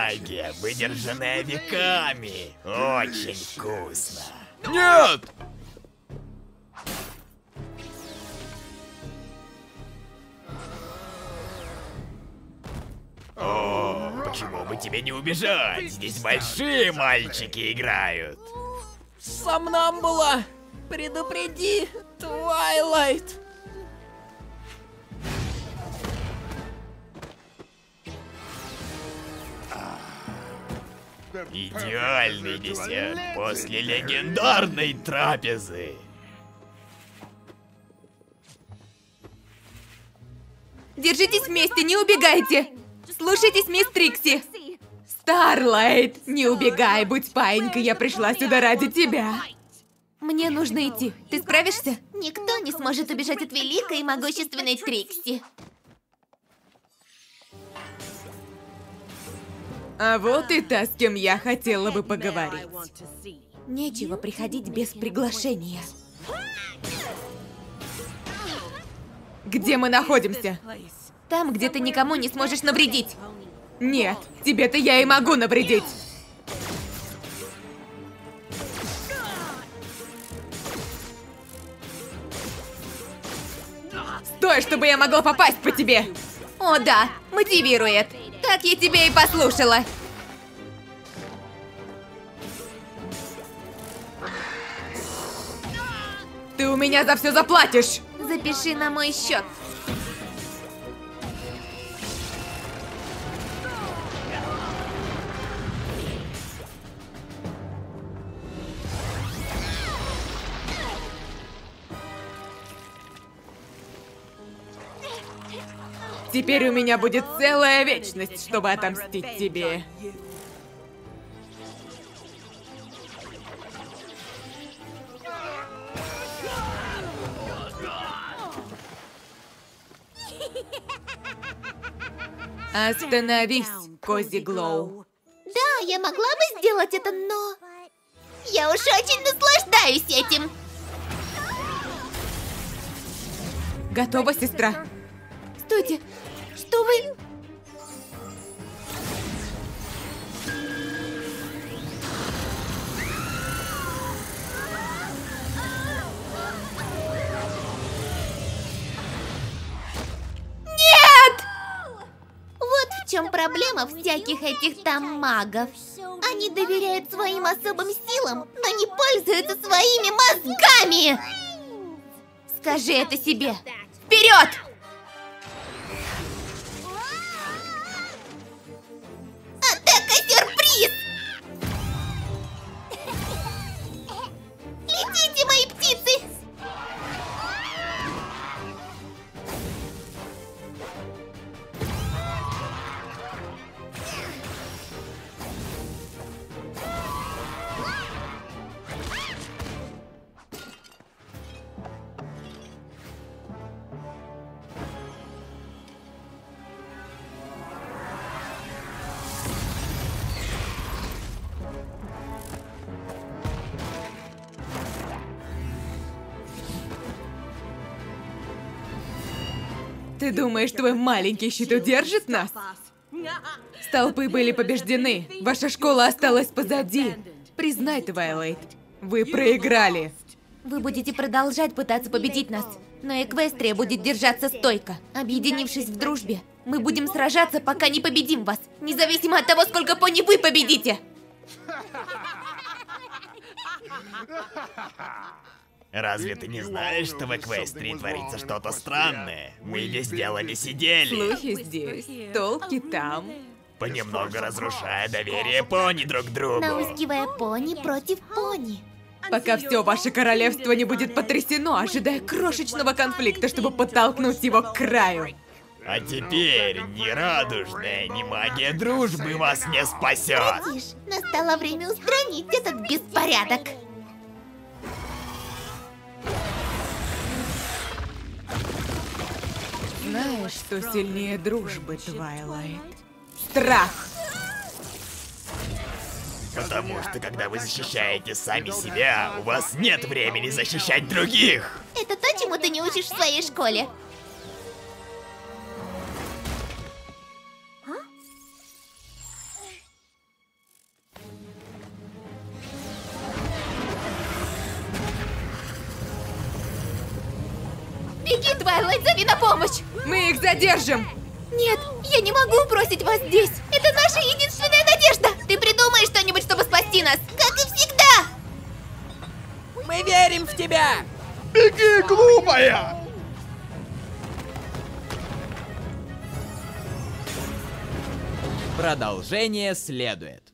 магия, выдержанная веками. Очень вкусно. Нет! О, почему бы тебе не убежать? Здесь большие мальчики играют. Сомнамбула! Предупреди, Твайлайт! Идеальный десерт после легендарной трапезы. Держитесь вместе, не убегайте! Слушайтесь, мисс Трикси! Старлайт, не убегай, будь паинькой, я пришла сюда ради тебя. Мне нужно идти. Ты справишься? Никто не сможет убежать от великой и могущественной Трикси. А вот и та, с кем я хотела бы поговорить. Нечего приходить без приглашения. Где мы находимся? Там, где ты никому не сможешь навредить. Нет, тебе-то я и могу навредить. Стой, чтобы я могла попасть по тебе. О да, мотивирует. Так я тебя и послушала. Ты у меня за все заплатишь. Запиши на мой счет. Теперь у меня будет целая вечность, чтобы отомстить тебе. Остановись, Кози Глоу. Да, я могла бы сделать это, но... Я уж очень наслаждаюсь этим. Готова, сестра? Стойте, что вы... Вот в чем проблема всяких этих там магов. Они доверяют своим особым силам, но не пользуются своими мозгами. Скажи это себе. Вперед! Атака-сюрприз! Летите, мои птицы! Ты думаешь, твой маленький щит удержит нас? Столпы были побеждены. Ваша школа осталась позади. Признай, Твайлайт, вы проиграли. Вы будете продолжать пытаться победить нас, но Эквестрия будет держаться стойко. Объединившись в дружбе, мы будем сражаться, пока не победим вас, независимо от того, сколько пони вы победите. Разве ты не знаешь, что в Эквестрии творится что-то странное? Мы без дела не сидели, Слухи здесь, толки там. понемногу разрушая доверие пони друг к другу. Наускивая пони против пони. Пока все ваше королевство не будет потрясено, ожидая крошечного конфликта, чтобы подтолкнуть его к краю. А теперь ни радужная, ни магия дружбы вас не спасет. Тише, настало время устранить этот беспорядок. Знаешь, что сильнее дружбы, Твайлайт? Страх! Потому что когда вы защищаете сами себя, у вас нет времени защищать других. Это то, чему ты не учишь в своей школе. Твайлайт, зови на помощь! Мы их задержим! Нет, я не могу бросить вас здесь. Это наша единственная надежда. Ты придумаешь что-нибудь, чтобы спасти нас, как и всегда. Мы верим в тебя! Беги, глупая! Продолжение следует.